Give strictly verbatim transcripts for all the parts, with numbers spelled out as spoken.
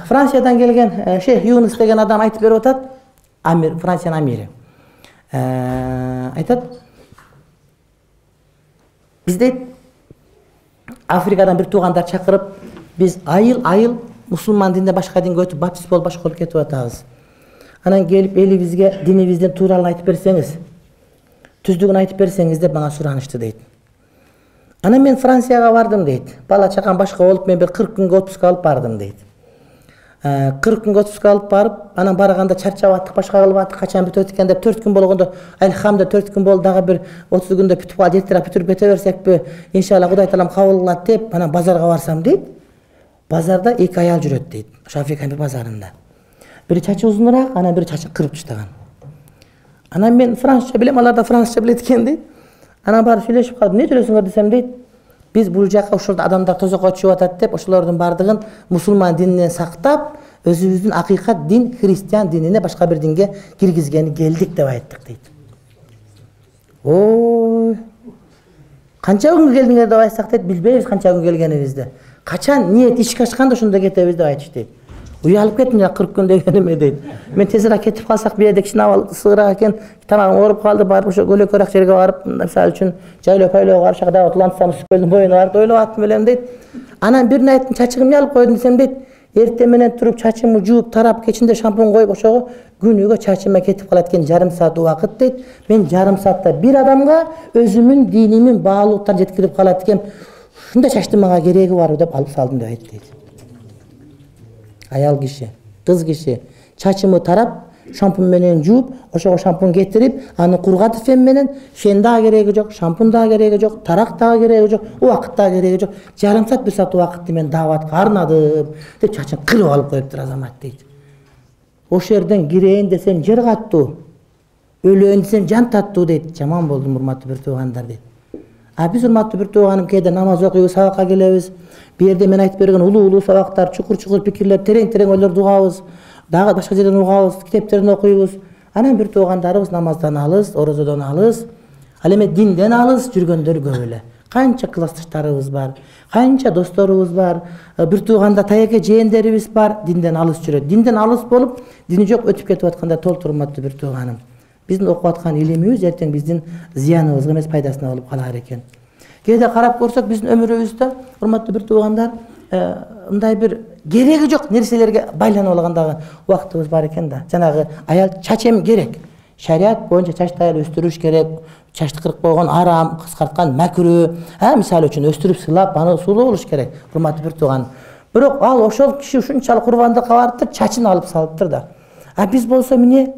Франциядан келген Шейх Юнус деген адам айтып беріп атат, амир, Францияның амири. Айтат, біз дейт Африкадан бір туғандар шақырып, біз айыл-айыл мұсылман дініне башқа дінге өтіп, баптист болып башқа болып кетіп атабыз. Анан келіп елімізге дінімізден туралын айтып берсеңіз, түздігін айтып берсеңіз деп маған сұранышты дейді. Анан мен Францияға бардым дейді. Бала чақам башқа болып мен бір қырық күнге отпуск алып бардым дейді. қырық күнге отпуск алып барып, анан барғанда чарчап аттық, башқа қылып аттық, қачан бүтіп екен деп төрт күн болғанда, әлхамда төрт күн болды, дағы бір отыз күнде бүтіп қалып, жеттіріп бүтіріп кете берсек бе, иншалла Құдай тағалам қабыл қылады деп, анан базарға барсам дейді. Базарда екі аял жүреді дейді. Африканың бір базарында. Бірі чачы ұзынырақ, анан бірі чачын қырып тастаған. Анан мен французша білем, алар да французша біледі екен дейді. Анан барып сөйлешіп қалдым, не жүресіңдер десем дейді. Biz bu жаққа ошолда адамдар тозаққа түшіп атат деп, ошолордун бардығын мусулман дининен сактап, өзүбүздүн акыйкат дин, христиан динине башка бир динге киргизгени келдик деп айттык дейт. Ой. Канча күн келдиңер деп айтсак дейт, билбейбиз канча күн келгенибизди. Качан ниет ишке ашканда ошондо кетебиз деп айтышты дейт. Уялып кеттим я кырк күн дегениме дейт. Мен тезирээк кетип калсак бирде кичине сыгыраак экен, тамагым ооруп калды, барып ошо көлөкөрөк жерге барып, мисалы үчүн жайлоо пайлоого барып шакда Атлантисам Сүкөлдүн боюна барып ойлоп аттым элем дейт. Анан бир найттын чачыгымды алып койдум десем дейт, эртең менен туруп чачымды жууп, тарап, кечинде шампунь коюп, ошого күнүгө чачыма кетип калат экен жарым саат убакыт дейт. Мен жарым саатта бир адамга өзүмүн динимин баалуулуктарын жеткирип калат экен. Ушундай чачтын мага кереги бар деп алып салдым деп айтты дейт. Аял киши, кыз киши чачымы тарап, шампунь менен жууп, ошого шампунь кетирип, аны кургатып фен менен, фен да кереги жок, шампунь да кереги жок, тарак да кереги жок, убакыт да кереги жок. Жарым саат бир саат убакытты мен дааватка арнадым деп чачын кырып алып коюптур азамат дейт. Ошол жерден кирейин десем жер каттуу, өлөйүн десем жан таттуу дейт. Жаман болдум урматтуу бир туугандар дейт. А биз урматтуу бир тууганым кээде намаз окуйбуз, сабакка келебиз. Бу жерде мен айтып берген улуу-улуу сабактар, чукур-чукур пикирлер, терең-терең ойлорду угабыз. Дагы башка жерден угабыз, китептерин окуйбуз. Анан бир туугандарыбыз намаздан алыс, орозодон алыс, ал эми динден алыс жүргөндөр көп эле. Канча классташтарыбыз бар, канча досторубуз бар, бир тууганда таяке жээндерибиз бар, динден алыс жүрөт. Динден алыс болуп, дини жок өтүп кетип атканда толтур урматтуу бир тууганым. Биздин окуп аткан илимибиз эртең биздин зыяныбызга эмес, пайдасына болуп калар экен. Кээде карап көрсөк биздин өмүрүбүздө урматтуу бир туугандар, мындай бир кереги жок нерселерге байланып алгандагы убактыбыз бар экен да. Жанагы аял чач эми керек. Шариат боюнча чачты аял өстүрүш керек. Чачты кырып койгон арам, кыскарткан макрүү. А мисалы үчүн өстүрүп сыйлап, аны сулуу болуш керек. Урматтуу бир тууган. Бирок ал ошол киши ушунчалык курбандыкка барыптыр, чачын алып салыптыр да. А биз болсо эмне?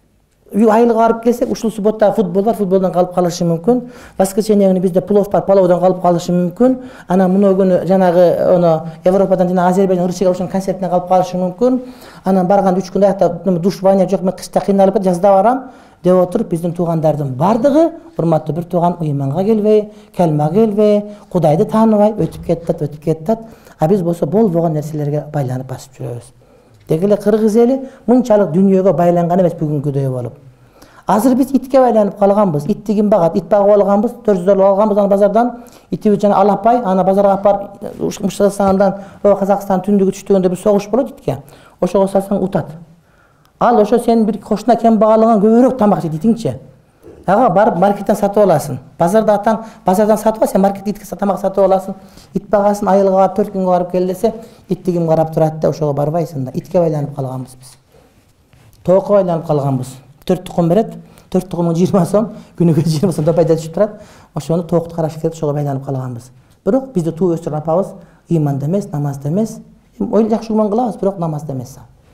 Айылга барып келсек, ушул суббота футбол бар, футболдон калып калышы мүмкүн. Воскресенье күнү бизде плов бар, палоодон калып калышы мүмкүн. Анан муну күнү жанагы оно Европадан жана Азербайжан Русияга ушун концертине калып калышы мүмкүн. Анан барганда үч күндө аякта душ, ванна жок, мен кышта кыйналып кетип, жазда барам деп отуруп, биздин туугандардын бардыгы урматтуу бир тууган ыйманга келбей, калмага келбей, Кудайды тааныбай өтүп кетет, өтүп кетет. А биз болсо болбогон нерселерге байланып басып жүрөбүз. Деги эле кыргыз эли мынчалык дүйнөгө байланган эмес бүгүнкүдөй болуп. Азыр биз итке байланып калганбыз. Итти ким багат? Ит багып алганбыз, төрт жүз доллар алганбыз аны базардан. Итибиз жана алапай, аны базарга алып барып, Ушкырстандан, Казакстан түндүгү түштүгөндө бир согуш болот итке. Ошого салсаң утат. Ал ошо сен бир кошуна кем багалаган көбүрөөк тамак жейт итиңчи. Ага барып маркеттен сатып аласың. Базарда атаң, базардан сатып ал, сен маркетте итке тамак сатып аласың. Ит багасын айылга төрт күнгө барып кел десе, итти ким карап турат да, ошого барбайсың да. Итке байланып калганбыз биз. Тоокко байланып калганбыз. төрт тукум берет, төрт тукумун жыйырма сом, күнүгө жыйырма сом пайда түшүп турат. Ошону тоокто караш керек, ошого байланып калганбыз. Бирок бизди туу өстүргөн апабыз ыйманда эмес, намазда эмес, ой жакшы гуман кылабыз, бирок намазда эмес.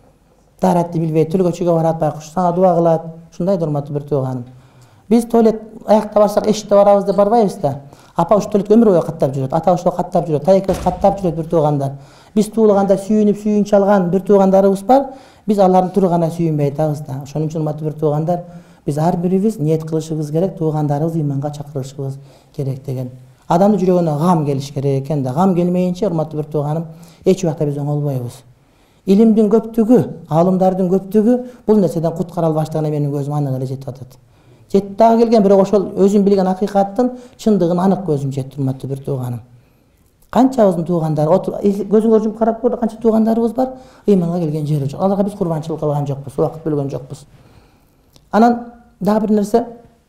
Даратты билбей, төлгөчүгө барат, байкуш сага дуа кылат. Ушундай урматтуу бир тууганым. Биз туалет аякта барсак, эшикте барабыз деп барбайбыз да. Апа ушу туалетке өмүр бою каттап жүрөт, ата ошо каттап жүрөт, тайекебиз каттап жүрөт бир туугандар. Биз туулганда сүйүнүп, сүйүнчү алган бир туугандарыбыз бар. Биз алардын тургана сүйүнбөй атабыз да. Ошон үчүн урматтуу бир туугандар, биз ар бирибиз ниет кылышыбыз керек, туугандарыбыз ыйманга чакырышыбыз керек деген. Адамдын жүрөгүнө гам келиш керек экен да. Гам келмейинче урматтуу бир тууганым, эч убакта биз оңолбойбуз. Илимдин көптүгү, аалымдардын көптүгү бул нерседен куткара албаштыгына менин көзүм анык эле жетип атат. Жетип дагы келген, бирок ошол өзүм билген акыйкаттын чындыгын анык көзүм жетти урматтуу бир тууганым. Канчабыздын туугандары көзүңөр жумуп карап көр, канча туугандарыбыз бар, ыйманга келген жери жок. Аларга биз курбанчылык кылган жокпуз, убакыт бөлгөн жокпуз. Анан дагы бир нерсе,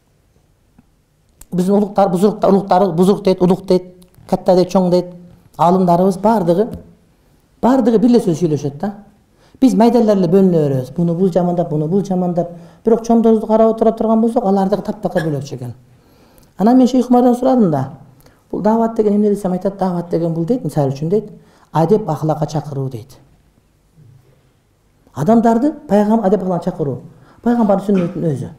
биздин улуктар, бузурктар, улуктар, бузурк дейт, улук дейт, катта дейт, чоң дейт, алымдарыбыз бардыгы бардыгы бир эле сөз сүйлөшөт да. Биз майдалар эле бөлүнө беребиз. Буну бул жамандап, буну бул жамандап. Бирок чоңдорубузду карап отура турган болсок, алардыгы таптакка бөлөкчү экен. Анан мен Шейх Умардан сурадым да. Бул дават деген эмне десем айтат, дават деген бул дейт, мисалы үчүн дейт, адеп ахлакка чакыруу дейт. Адамдарды пайгам адеп ахлакка чакыруу. Пайгамбардын сүннөтүнүн өзү.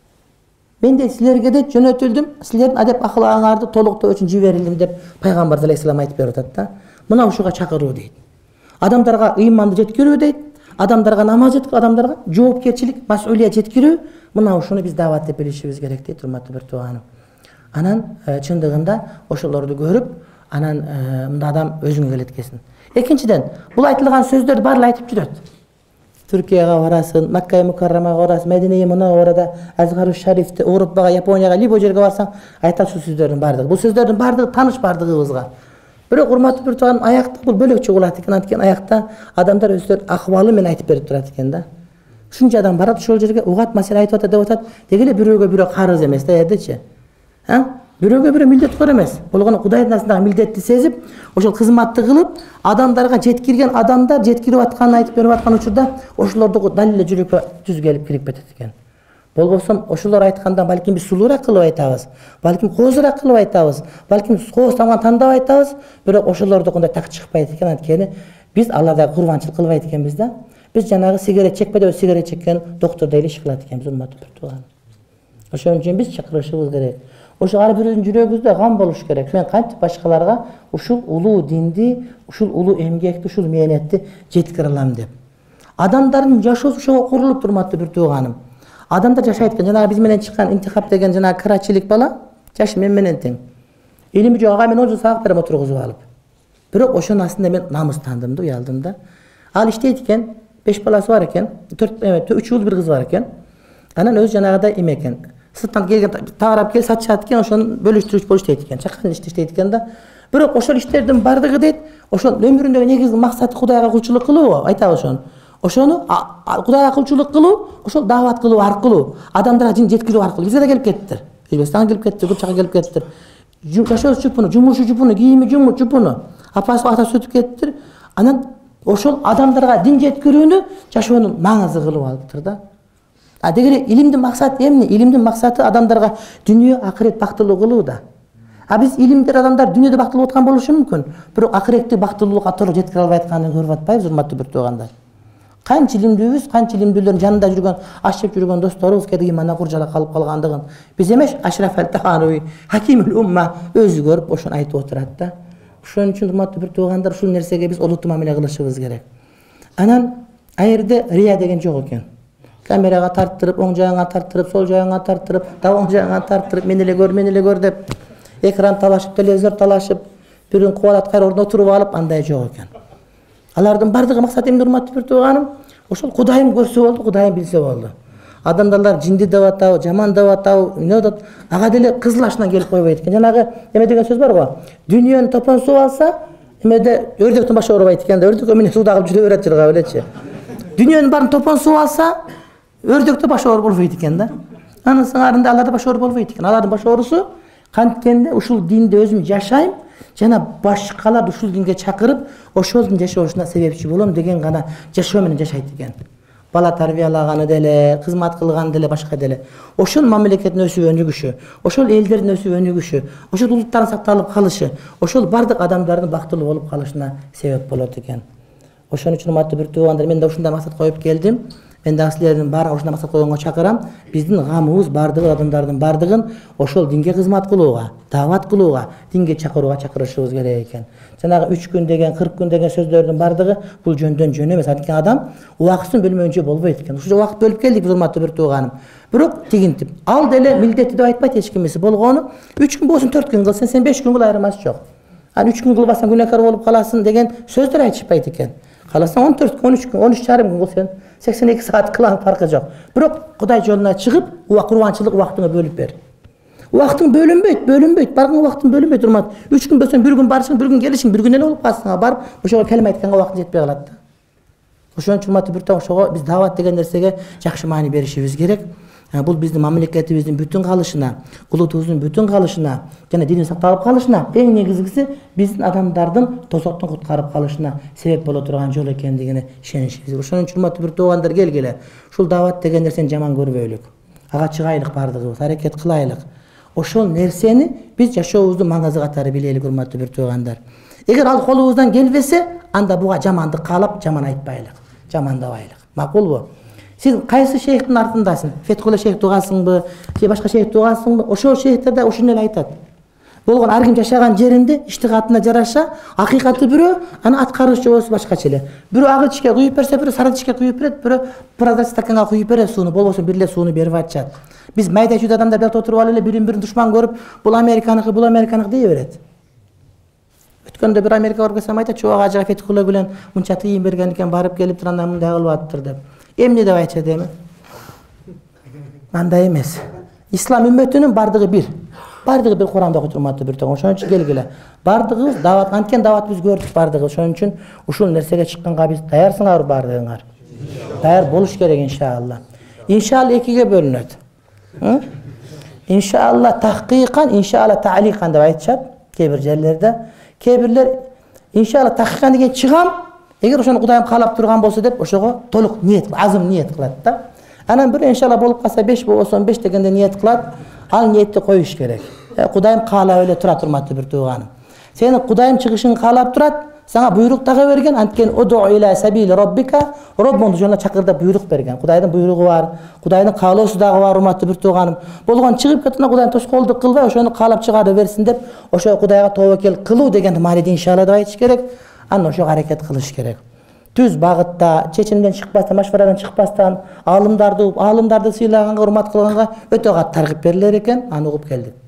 Мен де силерге дейт жөнөтүлдүм, силердин адеп ахлагыңарды толуктоо үчүн жиберилдим деп пайгамбар алейхисалам айтып берип атат да. Мына ушуга чакыруу дейт. Адамдарга ыйманды жеткирүү дейт, адамдарга намаз жеткирүү, адамдарга жоопкерчилик, мас'улият жеткирүү, мына ушуну биз дават деп билишибиз керек дейт, урматтуу бир тууганым. Анан чындыгында ошолорду көрүп, анан мында адам өзүңө келет экенсиң. Экинчиден, бул айтылган сөздөрдү баары айтып жүрөт. Түркияга барасың, Макка Мукаррамага барасың, Мединеге Мунавварада, Азгару Шарифте, Европага, Японияга, либо жерге барсаң, айтат ушул сөздөрдүн баардыгы. Бул сөздөрдүн баардыгы тааныш баардыгыбызга. Бирок урматтуу бир тууганым, аякта бул бөлөкчө болот экен, анткени аякта адамдар өздөрүнүн акыбалы менен айтып берип турат экен да. Ушунча адам барат ошол жерге, угат маселе айтып атат деп атат, деги эле бирөөгө бирөө карыз эмес да, эдечи. Ha? Бирөөгө бирөө милдеттор эмес. Болгону Кудайдын астындагы милдетти сезип, ошол кызматты кылып, адамдарга жеткирген адамдар жеткирип атканын айтып берип аткан учурда, ошолорду дал эле жүрөккө жүз келип кирип кетет экен. Болбосо ошолор айтканда балким биз сулуураак кылып айтабыз, балким коозураак кылып айтабыз, балким кооз тамган тандап айтабыз, бирок ошолордукундай так чыкпайт экен, анткени биз алардагы курбанчылык кылбайт экенбиз да. Биз жанагы сигарет чекпеде сигарет чеккен доктурдай эле иш кылат экенбиз, урматтуу бир тууган. Ошон үчүн биз чакырышыбыз керек. Ошо ар бирөөнүн жүрөгүбүздө гам болуш керек. Мен кантип башкаларга ушул улуу динди, ушул улуу эмгекти, ушул мээнетти жеткире алам деп. Адамдардын жашоосу ошого курулуп турматтуу бир тууганым. Адамдар жашайт экен. Жанагы биз менен чыккан интихап деген жанагы карачилик бала, жашы мен менен тең. Илими жок ага мен он жыл сабак берем отургузуп алып. Бирок ошонун астында мен намыстандым да, уялдым да. Ал иштейт экен, беш баласы бар экен, төрт, эме, үч уул бир кыз бар экен. Анан өзү жанагыдай эме экен. Сырттан келген таарап кел сатышат экен, ошону бөлүштүрүүчү болуп иштейт экен. Чакан иште иштейт экен да. Бирок ошол иштердин бардыгы дейт, ошол өмүрүндөгү негизги максаты Кудайга кулчулук кылуу, айтабы ошону. Ошону Кудайга кулчулук кылуу, ошол дават кылуу аркылуу, адамдарга жин жеткирүү аркылуу бизге да келип кеттир. Өзбекстанга келип кеттир, Курчага келип кеттир. Жашоосу жупуну, жумушу жупуну, кийими жуму жупуну. Апасы атасы өтүп кеттир. Анан ошол адамдарга дин жеткирүүнү жашоонун маңызы кылып алыптыр да. А дегере илимдин максаты эмне? Илимдин максаты адамдарга дүнүйө, акырет бактылуу кылуу да. А биз илимдер адамдар дүнүйөдө бактылуу аткан болушу мүмкүн, бирок акыретти бактылуулукка толук жеткире албай атканын көрүп атпайбыз, урматтуу бир туугандар. Канча илимдүүбүз, канча илимдүүлөрдүн жанында жүргөн, аш жеп жүргөн досторубуз кеде имандан куржала калып калгандыгын биз эмес, Ашраф аль-Таханови, Хакимул умма өзү көрүп ошону айтып отурат да. Ошон үчүн урматтуу бир туугандар, ушул нерсеге биз олуттуу мамиле кылышыбыз керек. Анан а жерде рия деген жок экен. Камерага тарттырып, оң жагыңа тарттырып, сол жагыңа тарттырып, дагы оң жагыңа тарттырып, мен эле көр, мен эле көр деп экран талашып, телевизор талашып, бирин кубалат кайра ордуна отуруп алып, андай жок экен. Алардын бардыгы максаты эмне, урматтуу бир тууганым? Ошол Кудайым көрсө болду, Кудайым билсе болду. Адамдар жинди деп атабы, жаман деп атабы, эмне деп атат? Ага деле кызыл ашынан келип койбойт экен. Жанагы эме деген сөз бар го. Дүйнөнү топон суу алса, эмеде өрдөктөн башы оорубайт экен да, өрдөк эмне сууд агып жүрө берет жырга белечи. Дүйнөнүн баарын топон суу алса, өрдөктө баш оор болбойт экен да. Анын сыңарында аларда баш оор болбойт экен. Алардын баш оорусу канткенде ушул динди өзүм жашайм, жана башкаларды ушул динге чакырып, ошолдун жашоосуна себепчи болом деген гана жашоо менен жашайт экен. Бала тарбиялаганы деле, кызмат кылганы деле, башка деле. Ошол мамлекеттин өсүп өнүгүшү, ошол элдердин өсүп өнүгүшү, ошол улуттардын сакталып калышы, ошол бардык адамдардын бактылуу болуп калышына себеп болот экен. Ошон үчүн урматтуу бир туугандар, мен да ушундай максат коюп келдим. Мен да силердин баарын ушундай максат койгонго чакырам. Биздин гамыбыз бардыгы адамдардын бардыгын ошол динге кызмат кылууга, дават кылууга, динге чакырууга чакырышыбыз керек экен. Жанагы үч күн деген, кырк күн деген сөздөрдүн бардыгы бул жөндөн жөн эмес. Анткени адам убакытын бөлмөгөнчө болбойт экен. Ушул убакыт бөлүп келдик биз, урматтуу бир тууганым. Бирок тигинтип, ал деле милдетти деп айтпайт эч кимиси. Болгону үч күн болсун, төрт күн кылсаң, сен беш күн кыл, айырмасы жок. Аны үч күн кылбасаң күнөөкөр болуп каласың деген сөздөр айтышпайт экен. Каласаң он төрт күн, он үч күн, он үч жарым күн кылсаң, сексен эки саат кылган фаркы жок. Бирок Кудай жолуна чыгып, курбанчылык убактыңы бөлүп бер. Убактың бөлүнбөйт, бөлүнбөйт. Барган убактың бөлүнбөйт, урмат. үч күн болсоң, бир күн барышың, бир күн келишиң, бир күн эле болуп калсаң, барып, ошого келме айтканга убактың жетпей калат да. Ошон үчүн урматтуу биртоң, ошого биз дават деген нерсеге жакшы маани беришибиз керек. Бул биздин мамлекетибиздин бүтүн калышына, улутубуздун бүтүн калышына жана дини сакталып калышына, эң негизгиси биздин адамдардын тозоктон куткарып калышына себеп боло турган жол экендигине ишенишибиз. Ошон үчүн урматтуу бир туугандар, келгиле. Ушул дават деген нерсени жаман көрбөйлүк. Ага чыгайлык бардыгыбыз, аракет кылайлык. Ошол нерсени биз жашообуздун маңызы катары билели, урматтуу бир туугандар. Эгер ал колубуздан келбесе, анда буга жамандык каалап, жаман айтпайлык, жамандабайлык. Макулбу? Сен кайсы шейхтин артындасың? Фетхулла шейх тугасыңбы, же башка шейх тугасыңбы? Ошол шейхтер да ушуну эле айтат. Болгон ар ким жашаган жеринде иштигатына жараша, акыйкаты бирөө, аны аткарыш жобосу башкача эле. Бирөө ак ичке куюп берсе, бирөө сары ичке куюп берет, бирөө прозрачный стаканга куюп берет сууну, болбосо бир эле сууну берип атышат. Биз майда чүйдө адамдар бияк отуруп алып эле бирин-бирин душман көрүп, бул Американыкы, бул Американыкы дей берет. Өткөндө бир Америкага барып келсем айтат, чоо ажыга Фетхулла менен мынча тыйын берген экен, барып келип турганда мындай кылып атыптыр деп. Эмне деп айтчу дейм? Андай эмес. Ислам үммөтүнүн бардыгы бир. Бардыгы бир Куранда окуйт, урматтуу бир тоң. Ошон үчүн келгиле. Бардыгыбыз дават, анткен дават биз көрдүк бардыгы. Ошон үчүн ушул нерсеге чыкканга биз даярсыңарбы бардыгыңар? Даяр болуш керек иншалла. Иншалла экиге бөлүнөт. Иншалла тахкыйкан, иншалла тааликан деп айтышат кээ бир жерлерде. Кээ бирлер иншалла тахкыйкан деген чыгам, эгер ошону Кудайым каалап турган болсо деп ошого толук ниет, азым ниет кылат да. Анан бир иншалла болуп калса беш болсо он беш дегенде ниет кылат, ал ниетти коюш керек. Кудайым каалап эле турат, урматтуу бир тууганым. Сени Кудайым чыгышын каалап турат, сага буйрук дагы берген, анткени уду иля сабили роббика, Роббуңдун жолуна чакыр деп буйрук берген. Кудайдын буйругу бар, Кудайдын каалоосу дагы бар, урматтуу бир тууганым. Болгон чыгып кеткенде Кудайдын тоскоолдук кылбай, ошону каалап чыгара берсин деп, ошо Кудайга тобокел кылуу деген мааниде иншалла деп айтыш керек. Анан ошого аракет кылыш керек. Түз багытта, чечимден чыкпастан, машварадан чыкпастан, алымдарды, алымдарды сыйлаганга, урмат кылганга өтө катты таргып берилер экен, аны угуп келдик.